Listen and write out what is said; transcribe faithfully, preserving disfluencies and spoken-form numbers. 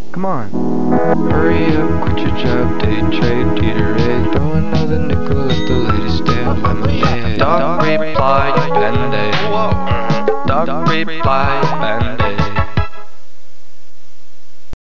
Come on. Hurry up, quit your job, day trade, teeter-ade. Throw another nickel at the latest damn lemonade. Dog replied, Bandaid. Dog replied, Bandaid.